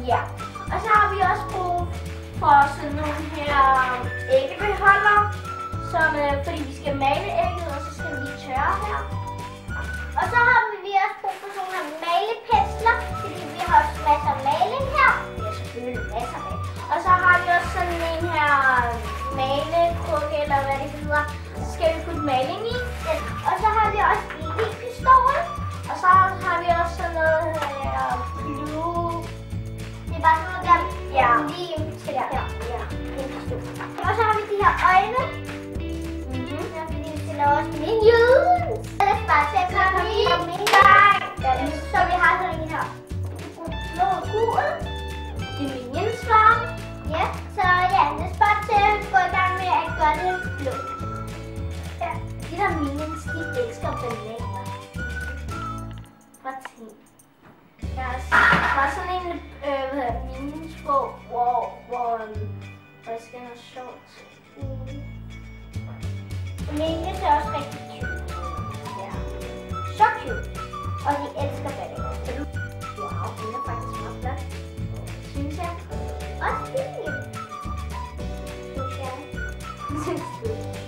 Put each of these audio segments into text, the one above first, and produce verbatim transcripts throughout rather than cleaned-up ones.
Ja, og så har vi også brug for sådan nogle her æggebeholdere, som, øh, fordi vi skal male ægget, og så skal vi lige tørre her. Og så har vi også brug for sådan nogle malepensler, fordi vi har også masser af maling her. Vi har selvfølgelig masser af maling. Og så har vi også sådan en her malekrukke, eller hvad det hedder. Så skal vi putte maling i. Og så har vi også pistol. Og så har vi også sådan noget her blue. Det er bare sådan noget der, ja, lige til her. Ja, ja. Og så har vi de her øjne. Mm-hmm. Ja, fordi vi skal lave også minions. Lad os bare se, at komme i gang. Så vi har sådan en her blå gul. Det er minions farve. Ja, så ja, lad os bare til at gå i gang med at gøre det blå. Ja, de der minions, de elsker bananer. Prøv at tænke. Der var sådan en øh, hvad hedder minions-bog, hvor, hvor, hvor jeg skal have noget sjovt. Mm. Minions er også rigtig cute. Ja. Så cute. Og de elsker bananer. Wow, den er faktisk meget flot. Synes jeg. Også fint. Synes jeg. Synes du?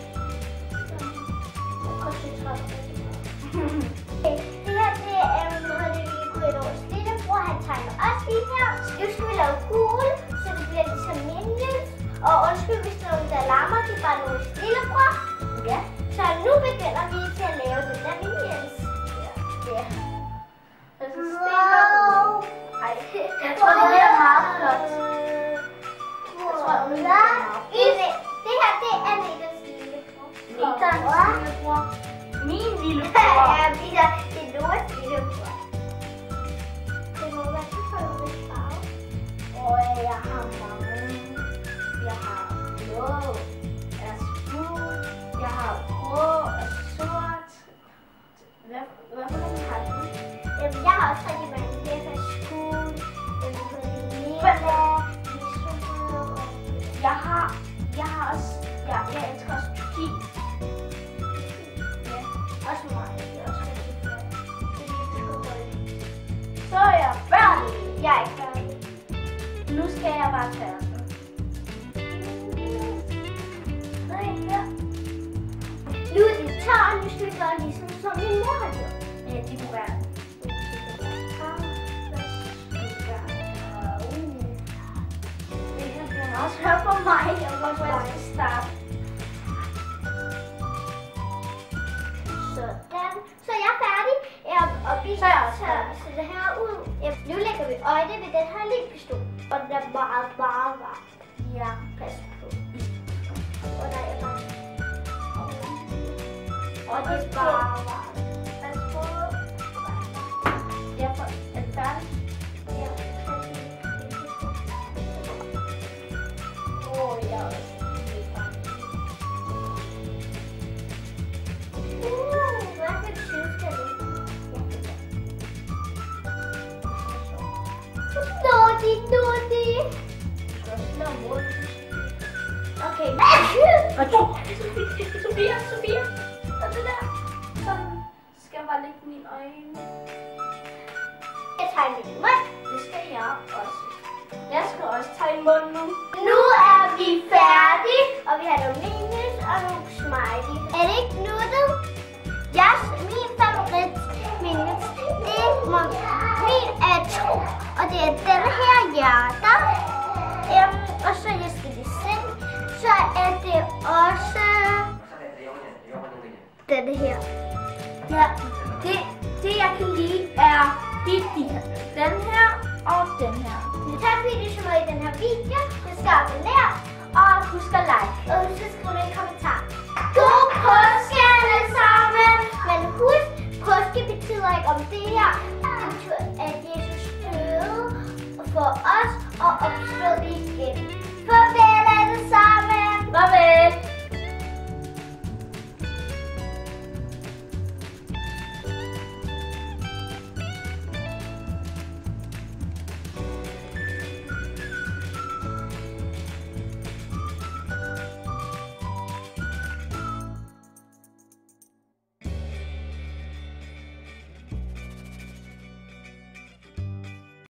Okay, det her det er noget, det vi kunne et års lillebror. Han tegner også lige her. Nu skal vi lave kugle, så det bliver ligesom minions. Og undskyld, hvis der er nogen, der larmer, det er bare vores lillebror. Ja. Så nu begynder vi til at lave den der minions. Ja. Ja. Så så stille og ej, jeg tror, det bliver meget flot. Jeg tror, det bliver meget flot. Det her, det er Nedas lillebror. Nedas lillebror. Min lillebror. Ja, Peter, det er Noahs lillebror. Det må være så farvet farve. Og jeg har mange. Jeg har blå, er smooth. Jeg har grå og sort. Hvad, hvad for nogle har du? Jamen, jeg har også rigtig mange. Det er school. Jeg har, jeg har også, ja, jeg elsker også turkis. Ja, også mig. Det er også rigtig flot. Det er lige skolen. Så er jeg færdig. Jeg er ikke færdig. Nu skal jeg bare tørre den. Nej, ja. Nu er det tør, nu skal vi gøre ligesom som min mor har gjort. Ja, det kunne være. Også hør på mig, og hvorfor jeg skal starte. Sådan. Så jeg er færdig. Jeg er oppe i her, så det her ud. Nu lægger vi øjne ved den her lille pistol. Og den er meget, meget varm. Ja, pas på. Og der er bare. Og det er bare varmt. Pas på. Jeg er færdig. Ja, færdig. Åh, jeg er også helt varm. Uh, hvad for et syv skal det? Naughty, naughty. Okay. Okay. Sofia, Sofia. Og det der. Sådan. Skal jeg bare lægge mine øjne. Jeg tager min mund. Det skal jeg også. Jeg skal også tage munden nu. Nu er vi færdige. Og vi har nogle minions og nogle smiley. Er det ikke nuttet? Yes, min favorit minions. Det er min er to. Og det er den her hjerter. Um, og så jeg skal lige se. Så er det også den her. Ja, det, det jeg kan lide er de, de her. Den her og den her. Tak fordi du så med i den her video. Husk at abonnere og husk at like. Og husk at skrive i kommentar. God påske alle sammen. Men husk, påske betyder ikke om det her. Det betyder at Jesus døde for os og opstod igen. Farvel alle sammen. Farvel.